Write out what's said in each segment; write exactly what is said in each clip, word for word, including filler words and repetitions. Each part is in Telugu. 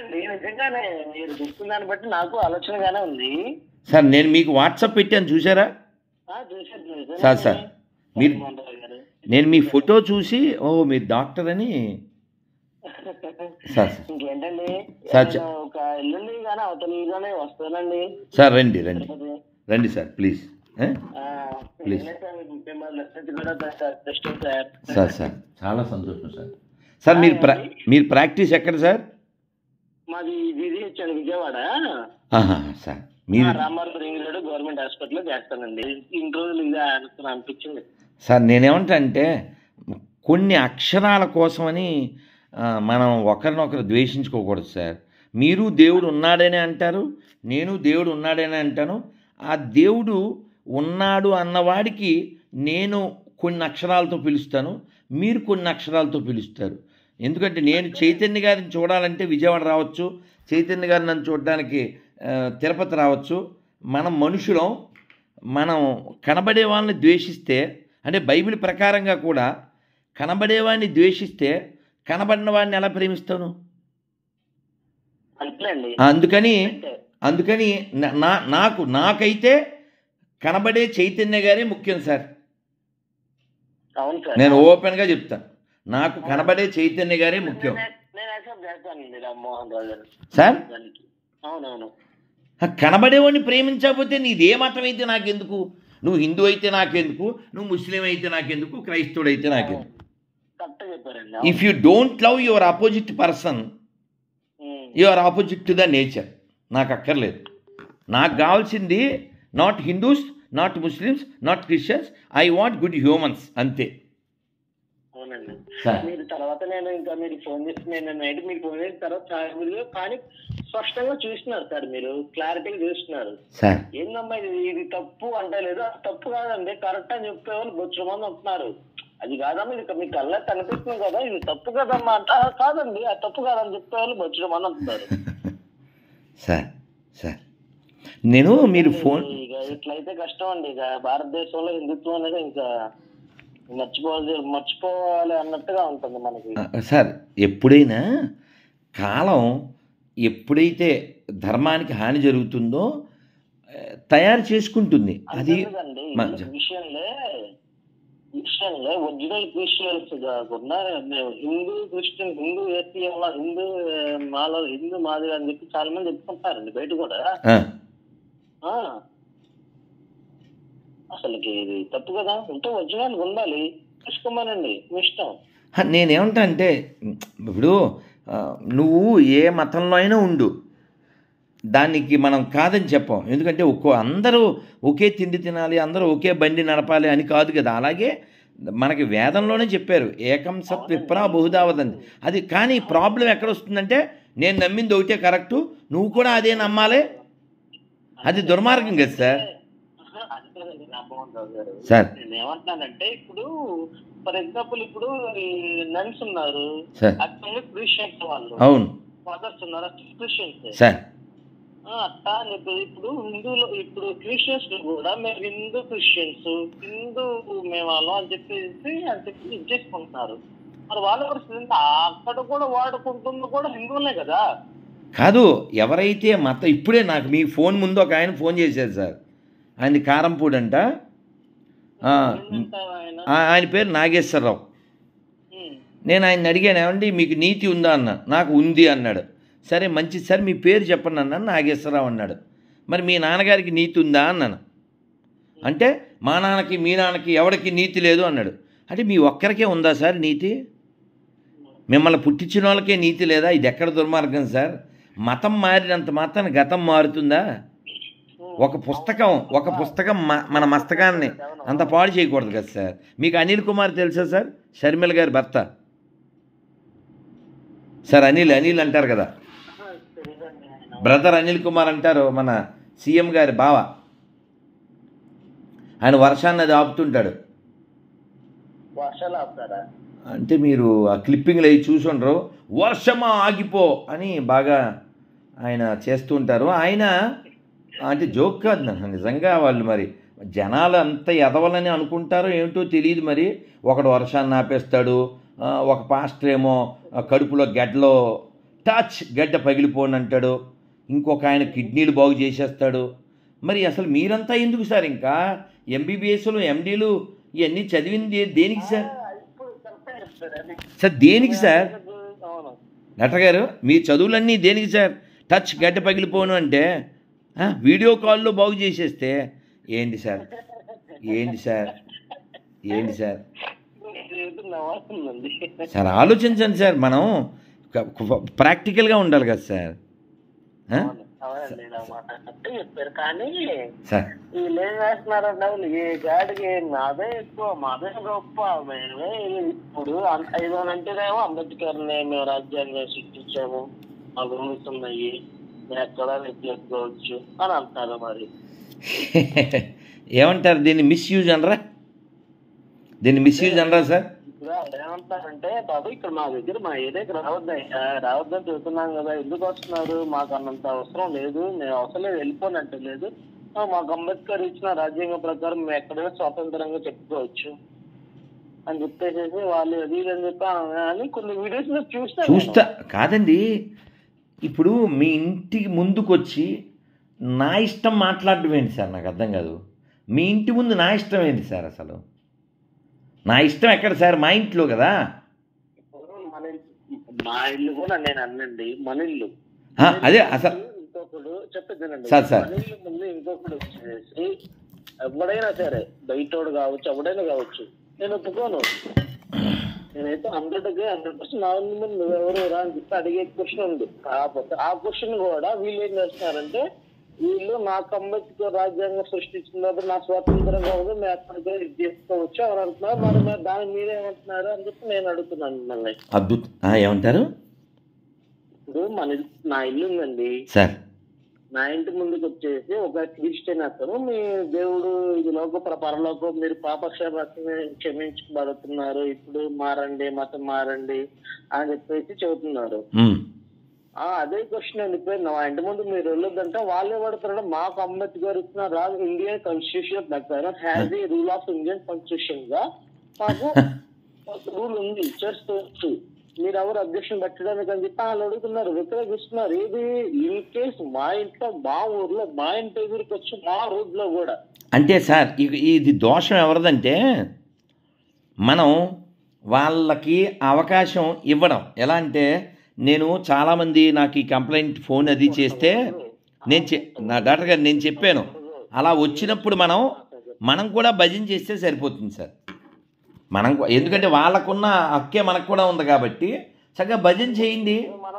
నిజంగానే మీరు చెప్తున్న దాన్ని బట్టి నాకు ఆలోచనగానే ఉంది సార్. నేను మీకు వాట్సాప్ పెట్టాను, చూసారా సార్? సార్ మీరు, నేను మీ ఫోటో చూసి ఓ మీరు డాక్టర్ అని. సార్ ఇంకేంటండి సార్ ఒక ఎల్లుండి కానీ అవతల ఇల్లునే వస్తానండి సార్. రండి రండి రండి sir, please please sir. Sir చాలా సంతోషం సార్. సార్ మీరు ప్రా మీరు ప్రాక్టీస్ ఎక్కడ సార్? మాది విజయవాడ విజయవాడ సార్. మీరు రామారావు రింగ్ రోడ్ గవర్నమెంట్ హాస్పిటల్లో చేస్తానండి. ఇన్ని రోజులు ఇదే అనిపించింది సార్. నేనేమంటా అంటే కొన్ని అక్షరాల కోసమని మనం ఒకరినొకరు ద్వేషించుకోకూడదు సార్. మీరు దేవుడు ఉన్నాడని అంటారు, నేను దేవుడు ఉన్నాడని అంటాను. ఆ దేవుడు ఉన్నాడు అన్నవాడికి నేను కొన్ని అక్షరాలతో పిలుస్తాను, మీరు కొన్ని అక్షరాలతో పిలుస్తారు. ఎందుకంటే నేను చైతన్య గారిని చూడాలంటే విజయవాడ రావచ్చు, చైతన్య గారిని నన్ను చూడడానికి తిరుపతి రావచ్చు. మనం మనుషులం. మనం కనబడే వాళ్ళని ద్వేషిస్తే, అంటే బైబిల్ ప్రకారంగా కూడా కనబడేవాడిని ద్వేషిస్తే కనబడిన వాడిని ఎలా ప్రేమిస్తాను? అందుకని అందుకని నా నాకు నాకైతే కనబడే చైతన్య గారే ముఖ్యం సార్. నేను ఓపెన్గా చెప్తాను, నాకు కనబడే చైతన్య గారే ముఖ్యం సార్. కనబడేవాడిని ప్రేమించకపోతే నీదే మతం అయితే నాకెందుకు? నువ్వు హిందూ అయితే నాకెందుకు, నువ్వు ముస్లిం అయితే నాకెందుకు, క్రైస్తవుడు అయితే నాకెందుకు? If you don't love your opposite person, your opposite to the nature. నాకు అక్కర్లేదు. నాకు కావాల్సింది not Hindus, not Muslims, not Christians. I want good humans, అంతే. అవునండి. మీరు తర్వాత నేను ఇంకా మీరు ఫోన్ చేసి నేను నైట్ మీరు ఫోన్ చేసిన తర్వాత కానీ స్పష్టంగా చూస్తున్నారు సార్, మీరు క్లారిటీగా చూస్తున్నారు. ఏందమ్మా ఇది ఇది తప్పు అంటే లేదు, తప్పు కాదండి కరెక్ట్ అని చెప్పేవాళ్ళు బొచ్చు మంది ఉంటున్నారు. అది కాదమ్మా ఇది మీ కళ్ళ కనిపిస్తుంది కదా, ఇది తప్పు కదమ్మా అంట. కాదండి అది తప్పు కాదని చెప్పేవాళ్ళు బొచ్చు మంది ఉంటున్నారు సార్. సార్ నేను మీరు ఫోన్ ఇక ఇట్లయితే కష్టం అండి. ఇక భారతదేశంలో హిందుత్వం అనేది ఇంకా మర్చిపోవాలి మర్చిపోవాలి అన్నట్టుగా ఉంటుంది మనకి సార్. ఎప్పుడైనా కాలం ఎప్పుడైతే ధర్మానికి హాని జరుగుతుందో తయారు చేసుకుంటుంది. అది విషయంలో విషయంలో ఒరిజినల్ క్రిస్టియన్స్ కాకుండా హిందూ క్రిస్టియన్ హిందూ ఏసీఎం హిందూ మాల హిందూ మాదిరి అని చెప్పి చాలా మంది చెప్పుకుంటారండి బయట కూడా. అసలుకి ఇది తప్పు కదా, ఉంటే ఒరిజినల్ ఉండాలి, తీసుకోమనండి మీ ఇష్టం. నేనేమంటా అంటే ఇప్పుడు నువ్వు ఏ మతంలో అయినా ఉండు, దానికి మనం కాదని చెప్పాం. ఎందుకంటే ఒక్కో అందరూ ఒకే తిండి తినాలి, అందరూ ఒకే బండి నడపాలి అని కాదు కదా. అలాగే మనకి వేదంలోనే చెప్పారు, ఏకం సత్ విప్రా బహుధా వదంతి. అది కానీ ప్రాబ్లం ఎక్కడ వస్తుందంటే నేను నమ్మింది ఒకటే కరెక్టు, నువ్వు కూడా అదే నమ్మాలి. అది దుర్మార్గం కదా సార్. సార్ నేనేమంటున్నానంటే ఇప్పుడు ఫర్ ఎగ్జాంపుల్ ఇప్పుడు నన్స్ ఉన్నారు, అట్లా క్రిస్టియన్స్ వాళ్ళు, అవును ఫాదర్స్ ఉన్నారు క్రిస్టియన్స్ సార్. అట్టా ఇప్పుడు హిందువులు ఇప్పుడు క్రిస్టియన్స్ కూడా మేము హిందూ క్రిస్టియన్స్ హిందూ మేము వాళ్ళం అని చెప్పేసి అని చెప్పి ఇది చేసుకుంటున్నారు. మరి వాళ్ళ పరిస్థితి అక్కడ కూడా వాడుకుంటుంది కూడా హిందువులే కదా. కాదు, ఎవరైతే మత ఇప్పుడే నాకు మీ ఫోన్ ముందు ఒక ఆయన ఫోన్ చేశారు సార్. ఆయనది కారంపూడి అంట. ఆయన పేరు నాగేశ్వరరావు. నేను ఆయన అడిగాను, ఏమండి మీకు నీతి ఉందా అన్న. నాకు ఉంది అన్నాడు. సరే మంచిది సార్ మీ పేరు చెప్పండి అన్నాను. నాగేశ్వరరావు అన్నాడు. మరి మీ నాన్నగారికి నీతి ఉందా అన్నాను. అంటే మా నాన్నకి మీ నాన్నకి ఎవరికి నీతి లేదు అన్నాడు. అంటే మీ ఒక్కరికే ఉందా సార్ నీతి? మిమ్మల్ని పుట్టించిన వాళ్ళకే నీతి లేదా? ఇది ఎక్కడ దుర్మార్గం సార్? మతం మారినంత మాత్రాన గతం మారుతుందా? ఒక పుస్తకం ఒక పుస్తకం మన మస్తకాన్ని అంత పాడు చేయకూడదు కదా సార్. మీకు అనిల్ కుమార్ తెలుసా సార్? షర్మిల గారి భర్త సార్. అనిల్ అనిల్ అంటారు కదా, బ్రదర్ అనిల్ కుమార్ అంటారు, మన సీఎం గారి బావ. ఆయన వర్షాన్ని అది ఆపుతుంటాడు. అంటే మీరు ఆ క్లిప్పింగ్లు అవి చూసుండ్రు, వర్షమా ఆగిపో అని బాగా ఆయన చేస్తూ ఉంటారు. ఆయన అంటే జోక్ కాదు నన్ను నిజంగా. వాళ్ళు మరి జనాలు అంత ఎదవలని అనుకుంటారో ఏమిటో తెలియదు. మరి ఒకడు వర్షాన్ని ఆపేస్తాడు, ఒక పాస్టర్ ఏమో కడుపులో గడ్డలో టచ్ గడ్డ పగిలిపోను అంటాడు, ఇంకొక ఆయన కిడ్నీలు బాగు చేసేస్తాడు. మరి అసలు మీరంతా ఎందుకు సార్ ఇంకా ఎంబీబీఎస్లు ఎండీలు ఇవన్నీ చదివింది దేనికి సార్? సార్ దేనికి సార్? డాక్టర్ గారు మీ చదువులన్నీ దేనికి సార్? టచ్ గడ్డ పగిలిపోను అంటే వీడియో కాల్లో బాగు చేసేస్తే ఏంటి సార్? ఏంటి సార్? ఏంటి సార్? సార్ ఆలోచించండి సార్, మనం ప్రాక్టికల్గా ఉండాలి కదా సార్. చెప్పారు కానీ వీళ్ళు ఏం చేస్తున్నారంటే ఈ గాడికి మాదే ఎక్కువ, మాదే గొప్ప. మేమే ఇప్పుడు ఐదు అంటేనేమో అంబేద్కర్ని మేము రాజ్యాంగం సృష్టించాము, మా రూల్స్ ఉన్నాయి, మేము ఎక్కడ చేసుకోవచ్చు అని అంటారు. మరి ఏమంటారు దీన్ని? మిస్యూజ్ అనరా? దీన్ని మిస్యూజ్ అనరా సార్? ఏమంటారంటే బాబు ఇక్కడ మా దగ్గర మా ఏరియాకి రావద్దా రావద్దని చెబుతున్నాం కదా, ఎందుకు వస్తున్నారు? మాకు అన్నంత అవసరం లేదు, మేము అవసరం లేదు, వెళ్ళిపోనంటే లేదు, మాకు అంబేద్కర్ ఇచ్చిన రాజ్యాంగం ప్రకారం మేము ఎక్కడైనా స్వాతంత్రంగా చెప్పుకోవచ్చు అని చెప్పేసి వాళ్ళు అది అని చెప్పి అని కొన్ని వీడియోస్ చూస్తా చూస్తా కాదండి. ఇప్పుడు మీ ఇంటికి ముందుకు వచ్చి నా ఇష్టం మాట్లాడడం ఏంటి సార్? నాకు అర్థం కాదు. మీ ఇంటి ముందు నా ఇష్టం ఏంటి సార్? అసలు నా ఇష్టం ఎక్కడ సార్? మా ఇంట్లో కదా. మన మా ఇల్లు కూడా నేను అన్నండి, మన ఇల్లు అదే అసలు ఇంకొకడు చెప్పేదానండి. సార్ సార్ మన ఇల్లు ముందు ఇంకొకడు వచ్చేసి ఎవడైనా సరే, బయటోడు కావచ్చు, ఎవడైనా కావచ్చు, నేను ఒప్పుకోను. నేనైతే హండ్రెడ్కి హండ్రెడ్ పర్సెంట్ నా ముందు నువ్వెవరు రా అని చెప్పి అడిగే క్వశ్చన్ ఉంది. కాకపోతే ఆ క్వశ్చన్ కూడా వీళ్ళు ఏం చేస్తున్నారంటే, వీళ్ళు నాకు అంబేద్కర్ రాజ్యాంగం సృష్టించినప్పుడు నా స్వాతంత్రంగా ఉంది, మేము ఎక్కడికో ఇది చేసుకోవచ్చు అని అంటున్నారు. మరి మరి దాని మీరేమంటున్నారు అని చెప్పి నేను అడుగుతున్నాను మిమ్మల్ని. అద్భుతం. ఏమంటారు? ఇప్పుడు మన నా ఇల్లు ఉందండి సార్, నా ఇంటి ముందుకు వచ్చేసి ఒక క్రిస్టియన్ అతను, మీ దేవుడు ఇది లోక పరలోకం, మీరు పాపక్షేమాన్ని క్షమించబడుతున్నారు, ఇప్పుడు మారండి, మతం మారండి అని చెప్పేసి చెబుతున్నారు. అదే క్వశ్చన్ వెళ్ళిపోయింది. మా ఇంటి ముందు మీరు వెళ్ళొద్దంటే వాళ్ళే పడుతున్నాడు. మాకు అంబేద్కర్ ఇచ్చిన రాజ్ ఇండియన్ కాన్స్టిట్యూషన్ ప్రకారం has a rule of Indian constitution గా మాకు రూల్ ఉంది, చేసుకోవచ్చు, మీరు ఎవరు అబ్జెక్షన్ పెట్టడానికి అని చెప్పి వాళ్ళు అడుగుతున్నారు, వ్యతిరేకిస్తున్నారు. ఏది ఇన్ కేస్ మా ఇంట్లో, మా ఊర్లో, మా ఇంటి ఎదురుకి వచ్చి మా రోడ్ లో కూడా. అంటే సార్ ఇది దోషం ఎవరిదంటే, మనం వాళ్ళకి అవకాశం ఇవ్వడం. ఎలా అంటే, నేను చాలామంది నాకు ఈ కంప్లైంట్ ఫోన్ అది చేస్తే నేను చె నా డాక్టర్ గారు నేను చెప్పాను, అలా వచ్చినప్పుడు మనం మనం కూడా భజన చేస్తే సరిపోతుంది సార్. మనం ఎందుకంటే వాళ్ళకున్న హక్కే మనకు కూడా ఉంది కాబట్టి చక్కగా భజన చేయండి.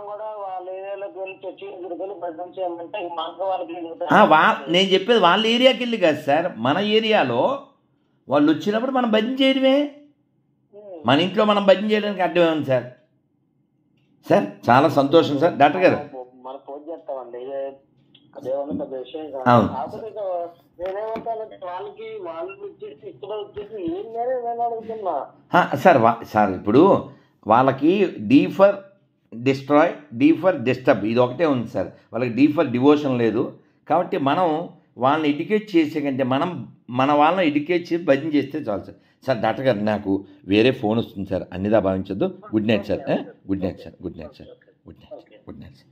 వా నేను చెప్పేది వాళ్ళ ఏరియాకి వెళ్ళి కాదు సార్, మన ఏరియాలో వాళ్ళు వచ్చినప్పుడు మనం భజన చేయడమే. మన ఇంట్లో మనం భజన చేయడానికి అడ్డమే ఉంది సార్. సార్ చాలా సంతోషం సార్. డాక్టర్ గారు మనం ఫోన్ చేస్తామండి, అదే పెద్ద విషయం కాదు. నేనేమంటానంటే వాళ్ళకి వాళ్ళు వచ్చేసి ఇక్కడ వచ్చేసి ఏం నేను అడుగుతున్నా సార్. సార్ ఇప్పుడు వాళ్ళకి D for destroy, D for disturb ఇది ఒకటే ఉంది సార్. వాళ్ళకి డీ ఫర్ డివోషన్ లేదు. కాబట్టి మనం వాళ్ళని ఎడ్యుకేట్ చేసే కంటే మనం మన వాళ్ళని ఎడ్యుకేట్ చేసి భజన చేస్తే చాలు సార్. సార్ డాక్టర్ గారు నాకు వేరే ఫోన్ వస్తుంది సార్, అన్నిదా భావించొద్దు. Good night sir. Good night sir. Good night sir. Good night good night sir.